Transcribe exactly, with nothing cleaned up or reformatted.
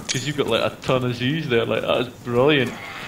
Because you've got like a ton of Z's there. Like, that is brilliant.